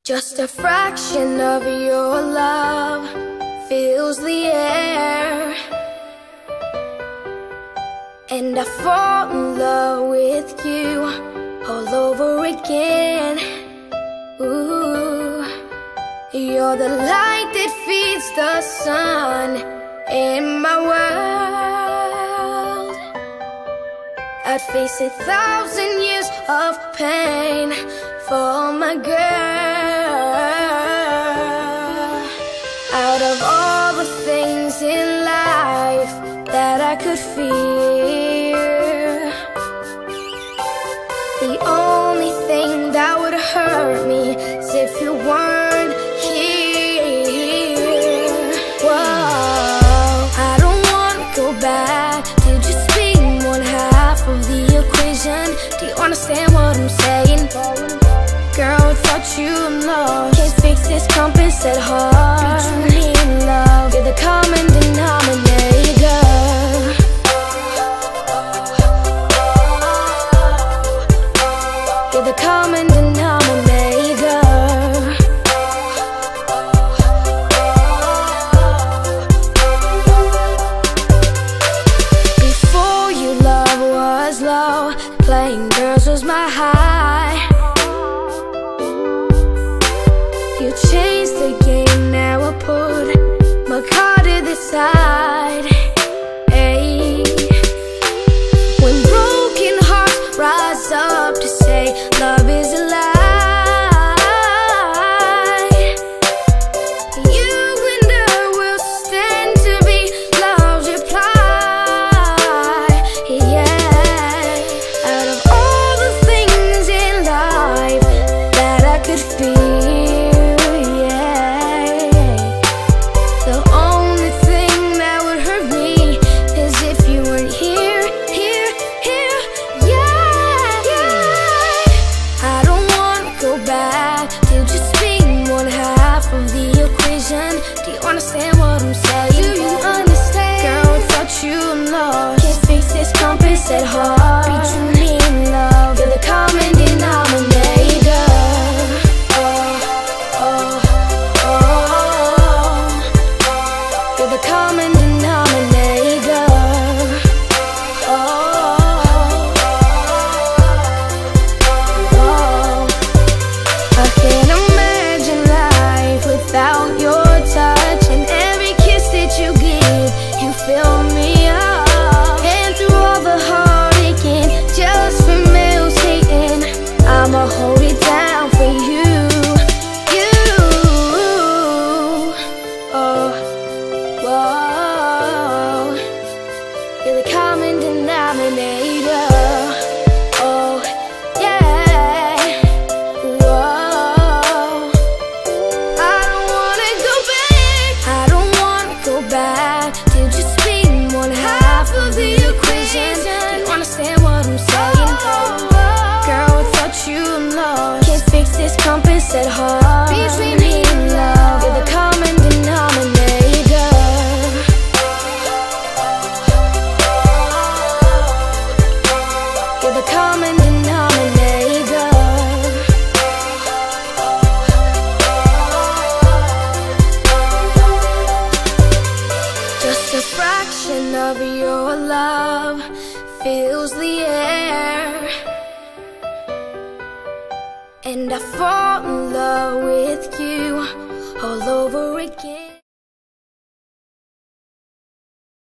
Just a fraction of your love fills the air, and I fall in love with you all over again. Ooh, you're the light that feeds the sun in my world. I'd face 1,000 years of pain for my girl. Out of all the things in life that I could fear, the only thing that would hurt me is if you weren't here. Whoa, I don't wanna go back to just being one half of the equation. Do you understand what I'm saying? Girl, without you I'm lost. Can't fix this compass at heart. Be truly in love, you're the common denominator. You're the common denominator. Before you, love was low, playing girls was my high. You changed the game, now I put my card to the side. Hey, when broken hearts rise up to say love is a lie, you and I will stand to be love's reply. Yeah, out of all the things in life that I could feel, do you understand what I'm saying? Do you understand? Girl, without you I'm lost. Can't fix this compass at heart. Be truly in love, you're the common denominator. Oh, oh, oh, you're the common denominator. Oh, oh, I can't imagine life without your touch, and every kiss that you give, you fill me up. And through all the heartache and just for males hating, I'ma hold it down for you, you. Oh, whoa, you're the common denominator. Oh, yeah, whoa. Back to just being one half of the equation. Do you understand what I'm saying? Girl, without you I'm lost. Can't fix this compass at heart. Be truly in love, you're the common denominator. You're the common denominator. Just a fraction of your love fills the air, and I fall in love with you all over again.